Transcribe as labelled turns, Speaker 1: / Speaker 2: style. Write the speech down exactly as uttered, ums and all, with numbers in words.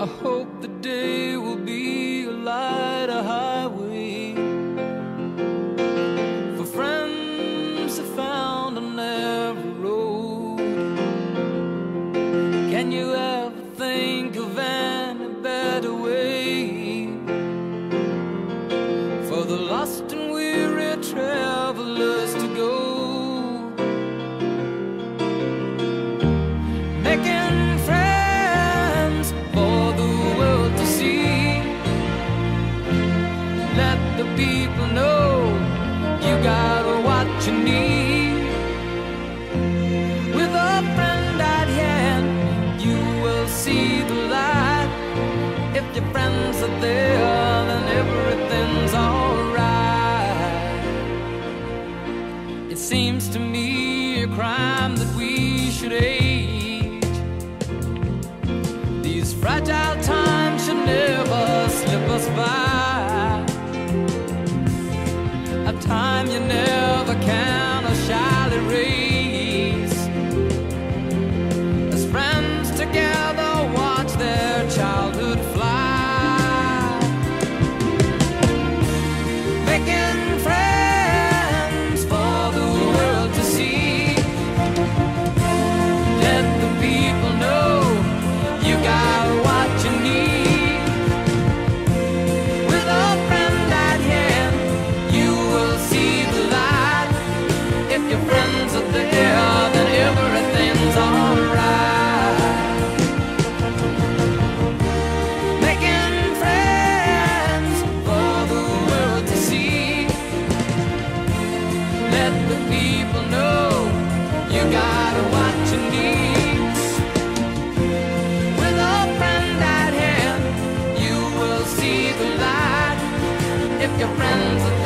Speaker 1: I hope the day will be a lighter highway for friends I found on every road. Can you ever think of any better way for the lost and weary travelers to go? Making friends for the world to see. Let the people know you got what you need. With a friend at hand, you will see the light. If your friends are there, then everything's alright. It seems to me a crime that we should age. These fragile times should never slip us by. A time you never can or shall erase. As friends together watch their childhood fly. Making friends for the world to see. Let the people know you got what you need. With a friend at hand, you will see the light. If your friends are there, then everything's alright. Making friends for the world to see. Let the people know you got what you need. With a friend at hand, you will see the light. If your friends are